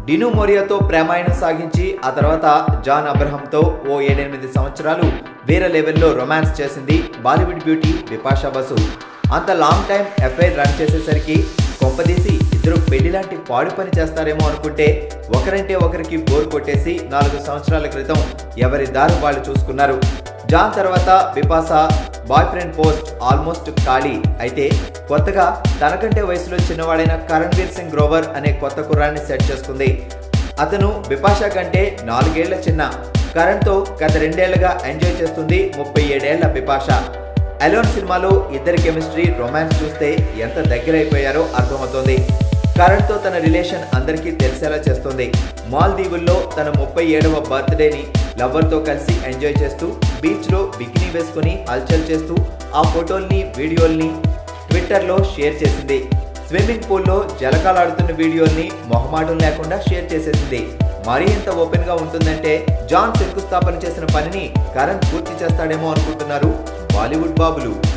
డిను మోరియాతో ప్రేమాయణం సాగించి ఆ తర్వాత జాన్ అబ్రహంతో ఓ 7-8 సంవత్సరాలు వేరే లెవెల్లో రొమాన్స్ చేసింది బాలీవుడ్ బ్యూటీ బిపాషా బసు. అంత లాంగ్ టైం ఎఫ్ఐఆర్ రన్ చేసేసరికి కొంపదీసి ఇద్దరు పెళ్లిలాంటి పాడు పని చేస్తారేమో అనుకుంటే ఒకరంటే ఒకరికి బోర్ కొట్టేసి 4 సంవత్సరాల క్రితం ఎవరి దారి వాళ్ళు చూసుకున్నారు. జాన్ తర్వాత Bipasha boyfriend post almost ఖాళీ. అయితే కొత్తగా తనకంటే వయసులో చిన్నవాడైన కరణ్వీర్ సింగ్ గ్రోవర్ అనే కొత్త కుర్రాన్ని సెట్ చేసుకుంది. అతను బిపాషా కంటే 4 ఏళ్ల చిన్న. కరణ్తో గత 2 ఏళ్లుగా ఎంజాయ్ చేస్తుంది 37 ఏళ్ల బిపాషా. అలోన్ సినిమాలో ఇద్దరి కెమిస్ట్రీ రొమాన్స్ చూస్తే ఎంత దగ్గరైపోయారో అర్థమవుతోంది. కరణ్తో తన రిలేషన్ అందరికీ తెలిసేలా చేస్తుంది. మాల్దీవుల్లో తన 37వ బర్త్డేని లవర్తో కలిసి ఎంజాయ్ చేస్తూ బీచ్లో బికినీ వేసుకుని హల్చల్ చేస్తూ ఆ ఫోటోల్ని వీడియోల్ని ట్విట్టర్లో షేర్ చేసింది. స్విమ్మింగ్ పూల్లో జలకాలాడుతున్న వీడియోల్ని మొహమాటం లేకుండా షేర్ చేసేసింది. మరీ ఎంత ఓపెన్గా ఉంటుందంటే జాన్ శంకుస్థాపన చేసిన పనిని కరణ్ పూర్తి చేస్తాడేమో అనుకుంటున్నారు బాలీవుడ్ బాబులు.